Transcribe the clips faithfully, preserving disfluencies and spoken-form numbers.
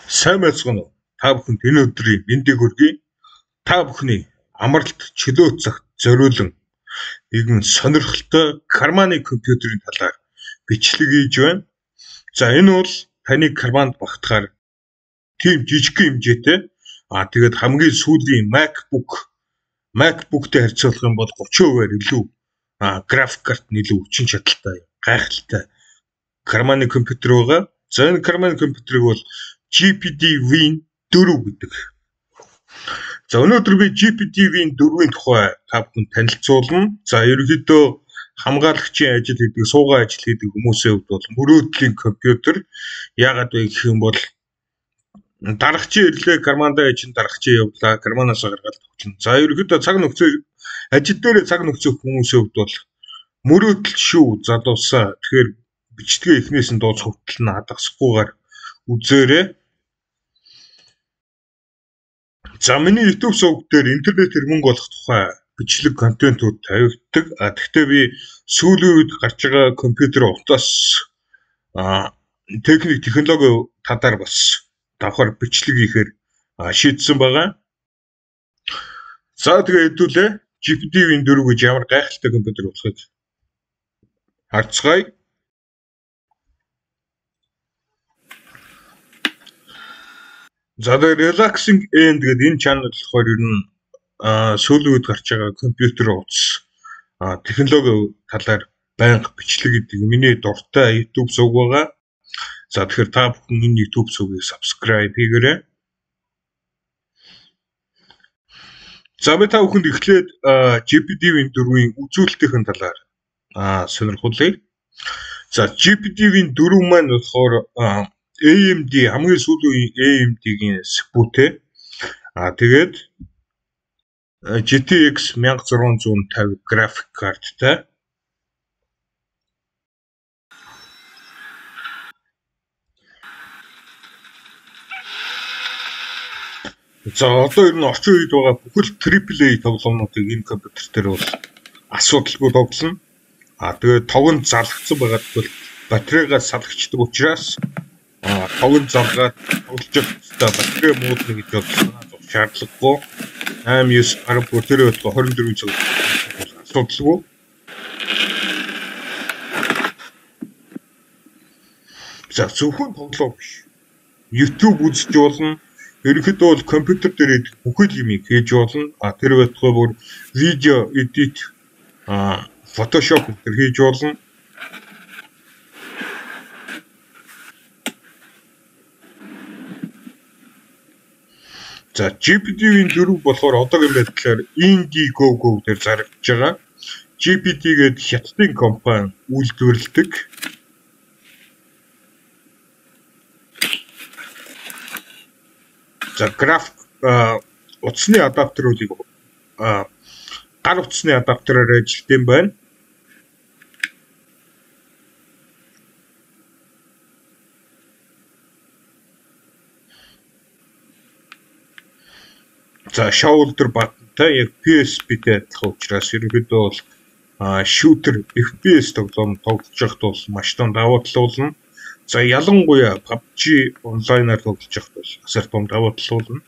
Сайн байцгаана уу? Та бүхэнд энэ өдрийн мэндийг хүргэе. Та бүхний амралт чөлөө цагт зориулан нэгэн сонирхолтой карманы компьютерийн талаар бичлэг хийж байна. За энэ бол таны карманд багтахаар тийм жижигхэн хэмжээтэй. А тэгээд хамгийн сүүлийн MacBook MacBook-тэй харьцуулах юм бол thirty хувиар илүү а график карт нь илүү хүчин чадалтай, гайхалтай карманы компьютер байгаа. За энэ карманы компьютерыг бол G P D Win four гэдэг. За өнөөдөр би G P D Win four-ийн тухай та бүхэнд танилцуулна. За ерөнхийдөө хамгаалагчийн ажил хийдэг, суугаа ажил хийдэг хүмүүсийн хувьд бол мөрөөдлийн компьютер. Яагаад вэ гэх юм бол дарагчийн ирлээ, кармандаа ижин дарагчийн явлаа, карманаас гаргаад тавьчихна. За ерөнхийдөө цаг нөхцөл ажил дээр цаг нөхцөл хүмүүсийн хувьд бол мөрөөдөл шүү залуусаа. Тэгэхээр бичлэгээ эхнээс нь дууц хувтал нь хадгасахгүйгээр үзээрэй. За миний YouTube суваг дээр интернетээр мөнгө олох тухай бичлэг контентууд тавигддаг. А тэгвэл би сүүлийн үед гарч байгаа компьютер утас а техник технологи талаар бас давхар бичлэг хийхээр шийдсэн байгаа. За тэгээ хэдүүлээ G P D Win four гэж ямар гайхалтай компьютер болохыг харцгаая. За тэгээ relaxing end гэдэг энэ channel болохоор ер нь сүүлийн үед гарч байгаа компьютер утас технологи талаар байнга бичлэг гэдэг миний дуртай YouTube суваг байгаа. За тэгэхээр та бүхэн энэ YouTube сувгийг subscribe хийгээрэй. За би та бүхэнд эхлээд G P D Win four-ийн үзүүлэлтийн талаар сонирхуулъя. За G P D Win four маань болохоор A M D хамгийн сүүлийн A M D-гийн спүүтэй. А тэгээд G T X sixteen fifty график карттай. За одоо ер нь орчин үед байгаа бүхэл triple A тоглоомнуудыг энэ компьютер дээр бол асуудалгүй тоглоно. А тэгээд тогонд зарлагдсан байгаа бол батарейгаа салгачдаг учраас а тогонд заргаад тоглож байгаа батарей муудна гэж бодлоо шаардлагагүй. eight nine ten бүтээрээ бодлоо twenty-four цаг асуудалгүй. За зөвхөн тоглоом биш. YouTube үзэж болно. Ерөнхийдөө бол компьютер дээр бүхэл юмыг хийж болно. А тэр байтугай бүр видео edit, а Photoshop дээр хийж болно. За G P D Win four болохоор одоогийн байдлаар Indiegogo дээр зарагдж байгаа. G P D гээд хятадын компани үйлдвэрлэдэг. За график утасны адаптеруудыг гар утасны адаптераар ажилладаг юм байна. За shoulder buttonтай яг P S P-тэй адилхан учраас ерөнхийдөө бол shooter F P S тоглоом тоглож байхад бол маш том давуу тал болно. За ялангуяа P U B G онлайнаар тоглож байхад бол асар том давуу тал болно.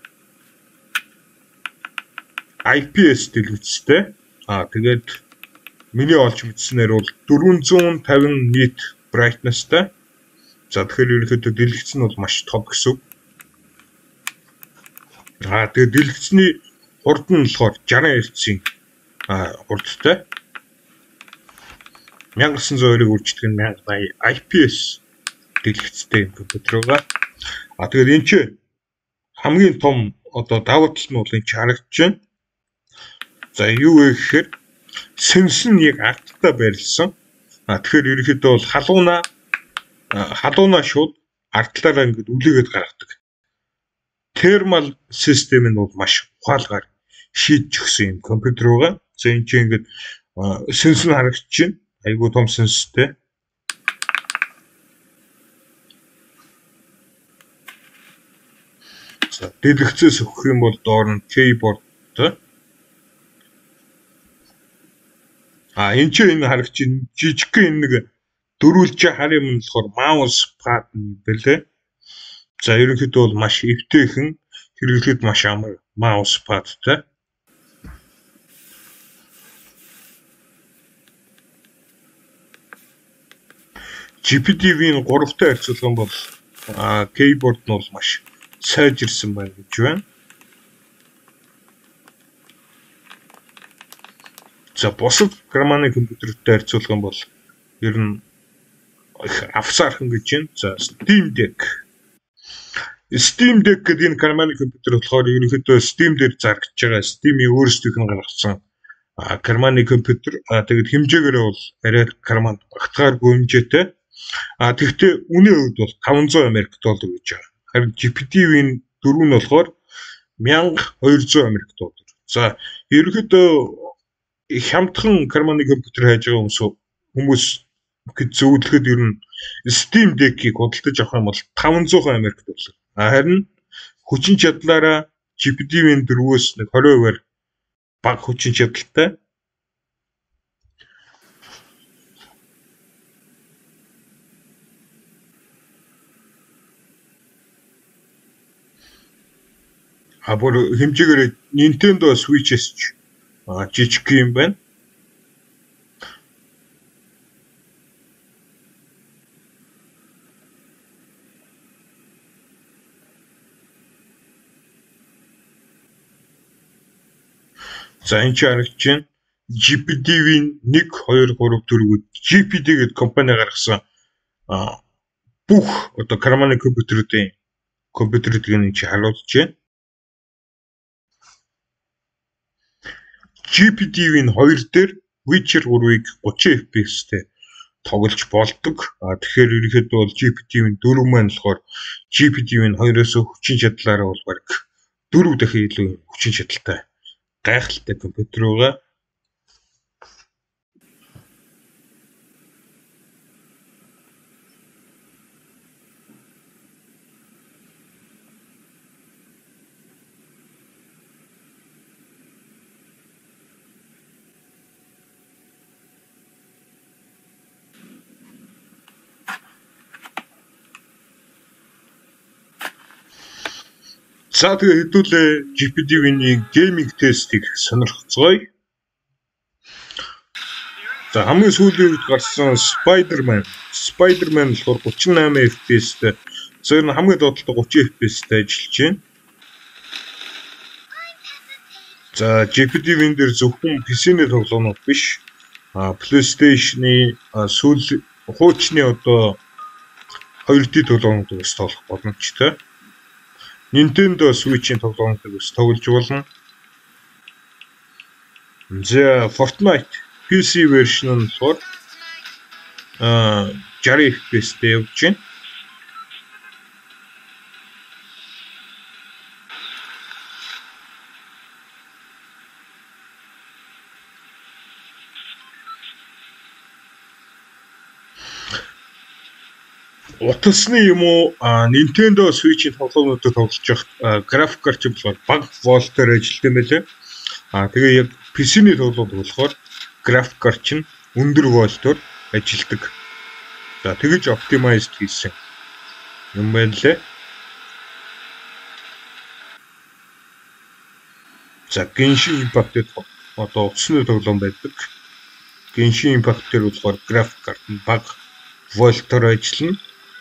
I P S дэлгэцтэй. А тэгээд миний олж мэдснээр бол four fifty nit brightness-тай. За тэгэхээр ерөнхийдөө дэлгэц нь бол маш том гэсэн үг. А тэгээд дэлгэцний хурд нь болохоор sixty Hz-ийн хурдтай. nineteen ninety үрждэг нь ten eighty I P S дэлгэцтэй компьютер байгаа. А тэгээд энэ ч хамгийн том одоо давуу тал нь бол энэ харагдаж байна. За юу вэ гэхээр сенс нь яг ардтай байрлсан. А тэгэхээр ерөнхийдөө бол халуунаа халуунаа шууд ардлаараа ингэж үлээгээд гаргадаг. Thermal систем нь бол маш ухаалгаар шийдэж өгсөн юм компьютер байгаа. За энэ чинь ингэж сенс нь харагдаж байна. Айгуу том сенстэй. За дэлгэцээс өгөх юм бол доор нь keyboard. А энэ чинь энэ харагч жижигхэн нэг дөрвөлж харин юм болохоор mouse pad юм бэлээ. За ерөнхийдөө бол маш эвтэйхэн хэрэглэхэд маш амар маус падтай. джи пи ти-ийн гуравтай харьцуулах юм бол кейборд нь бол маш сайжирсан байна гэж байна. За бусад германы компьютертэй харьцуулах юм бол ер нь их авсаархан гэж байна. За Steam Deck. Steam Deck гэдэг энэ германы компьютер болохоор ерөнхийдөө Steam дээр зарагдж байгаа Steam-ийн өөрсдийнх нь гаргасан германы компьютер. Тэгээд хэмжээгээрээ бол арай германд багтахааргүй хэмжээтэй. А тэгвэл үнийн хувьд бол таван зуун Америк доллар гэж байгаа. Харин джи пи ти-ийн дөрөв нь болохоор мянга хоёр зуун Америк доллар. За ерөнхийдөө хямдхан германы компьютер хайж байгаа хүмүүс хүмүүс гэж зөвлөхөд ер нь Steam Deck-ийг худалдаж авах юм бол таван зуун Америк доллар. Харин хүчин чадлаараа джи пи ти-ийн дөрвөөс нэг двадцать хувиар бага хүчин чадалтай. А бүр хэмжээгээр Nintendo Switch-с жижиг юм байна. За энэ чинь харагдаж байна. джи пи ти-ийн нэг, хоёр, гурав, дөрөв джи пи ти гэдэг компани гаргасан бүх одоо германы компьютеруудын компьютеруудыг энэ чинь харуулж байна. джи пи ти-ийн хоёр дээр Witcher тhree-ыг thirty эф пи эс-тэй тоглож болдог. А тэгэхээр ерөнхийдөө бол джи пи ти-ийн дөрөв маань болохоор джи пи ти-ийн two-оос хүчин чадлаараа бол баг дөрөв дахин илүү хүчин чадалтай гайхалтай компьютер байгаа. За тэгээ хэдүүлээ джи пи ти-ийн гейминг тестийг сонирхцгоё. За хамгийн сүүлийн үед гарсан Spider-Man. Spider-Man болохоор thirty-eight эф пи эс-тэй. За энэ хамгийн доотлоо thirty эф пи эс-тэй ажиллаж байна. За джи пи ти-ийн дээр зөвхөн пи си-ний тоглоомнууд биш. А PlayStation-ы сүүл хуучны одоо two ди тоглоомнууд бас тоглох боломжтой. Nintendo Switch-ийн тоглоомнуудыг бас тоглож болно. За Fortnite пи си version нь болохоор а sixty эф пи эс-тэй явж байна. Утасны юм уу Nintendo Switch-ийн тоглоомнуудад тоглож явах график карт болохоор бага волтоор ажилладаг юм байлээ. А тэгээ яг пи си-ний тоглоомд болохоор график карт нь өндөр волтоор ажилладаг. За тэгэж оптимайзд хийсэн юм байна лээ. За Genshin Impact-д одоо утасны тоглоом байдаг. Genshin Impact дээр болохоор график карт нь бага волтоор ажиллана.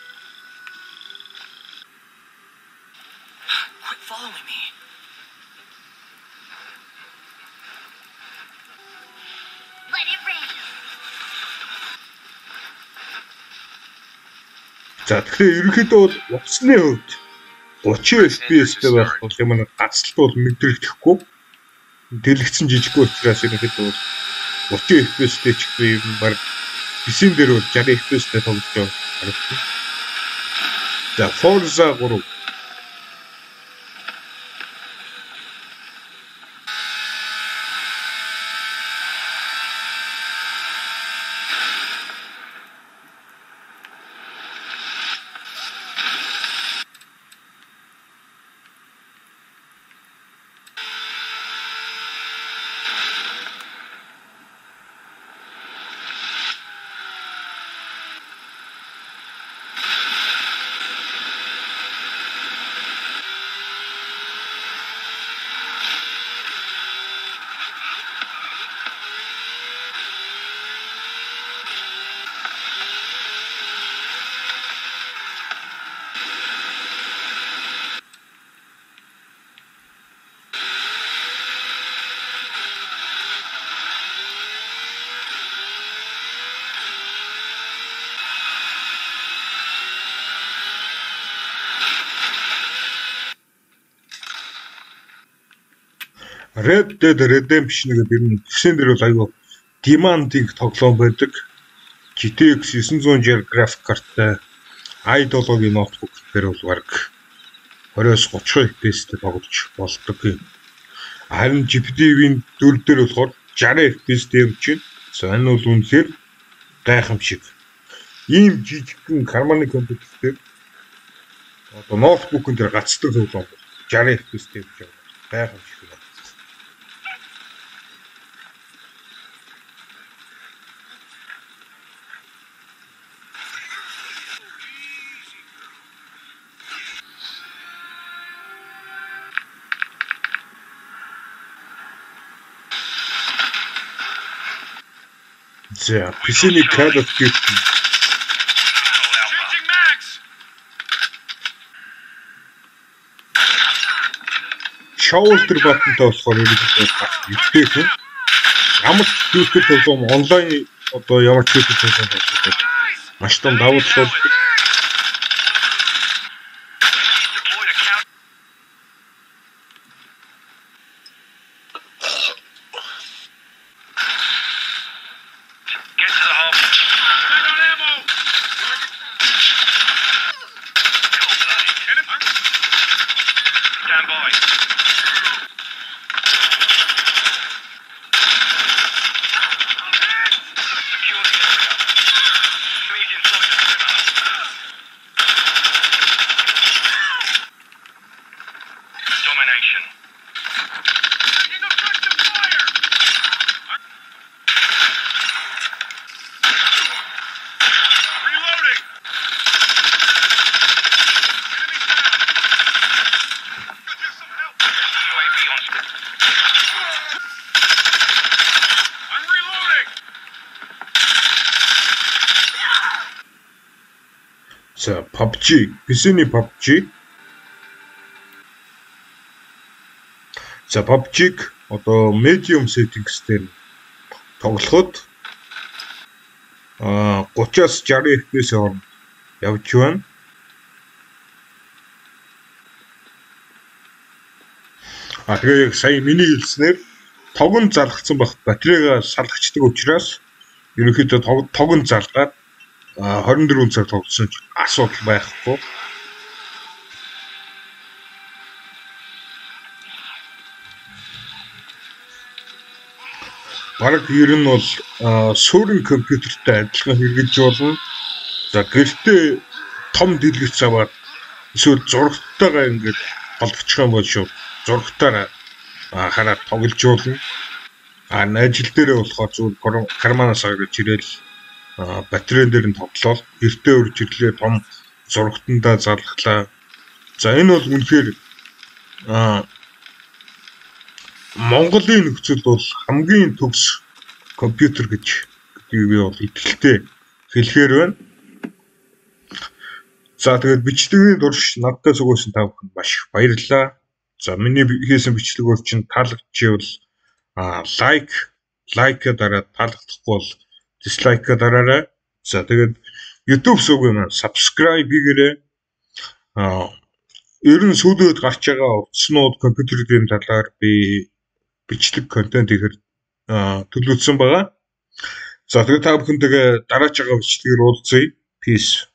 За тэгэхээр ерөнхийдөө бол утасны хувьд thirty эф пи эс-тэй байх бол юм нэг гацалт бол мэдрэгдэхгүй. Дэлгэцэн жижиггүй учраас ерөнхийдөө бол thirty эф пи эс-тэй ч юм баг пи си-н дээр бол sixty эф пи эс-тэй тоглож байгаа харагдана. За Forza three Red Dead Redemption гэдэг юм гисэн дээр бол аюу demanding тоглоом байдаг. джи ти экс нine sixty график карттай ай seven-ийн ноутбук дээр бол баг twenty-thirty эф пи эс-тэй тоглож болдог юм. Харин джи пи ти-ийн дөрөв дээр болохоор sixty эф пи эс-тэй явж байна. За энэ бол үнэхээр гайхамшиг. Ийм жижигхэн карманы компьютер дээр одоо ноутбукын дээр гацдаг тоглоом sixty эф пи эс-тэй явж байгаа. Гайхамшиг. За пи си-ний Call of Duty shoulder button-тай болохоор ерөнхийдөө ихтэйхэн ямар ч шүүтер тоглоом онлайн одоо ямар ч шүүтер тоглоом болдог маш том давуу тал болдог. За пи ю би джи, пи си-ний пи ю би джи. За пи ю би джи-г одоо medium settings дээр тоглоход а thirty-аас sixty эф пи эс хооронд явж байна. А тэгээ яг сая миний хэлснээр тог нь залгацсан багт батарейга салгачдаг учраас ерөнхийдөө тог нь залгаад twenty-four цаг тоглосон ч асуудал байхгүй. Бараг ер нь бол суурин компьютертэй адилхан хэрэгжиж болно. За гэртээ том дэлгэц аваад эсвэл зурагтайгаа ингээд холбочих юм бол шүү. Зурагтаараа хараад тоглож болно. А ажил дээрээ болохоор зүгээр карманаас гаргаж ирээл батарейн дээр нь тоглол гэртээ урж ирлээ том зурагтандаа залглаа. За энэ бол үнэхээр а Монголын нөхцөл бол хамгийн төгс компьютер гэж би бол итгэлтэй хэлэхээр байна. За тэгээд бичлэгийн дурш надтай зүгөөсөн та бүхэнд маш их баярлалаа. За миний хийсэн бичлэг бол чинь таалагдчихвал а лайк лайк дараад таалагдахгүй бол дизлайк дараарай. За тэгээд YouTube сувг маань subscribe хийгээрэй. А ер нь сүүлд гарч байгаа утаснууд компьютерийн талаар би бичлэг контент ихэр төлөвлөсөн байгаа. За тэгээд та бүхэнтэйгээ дараач байгаа бичлэгээр уулзъя. Peace.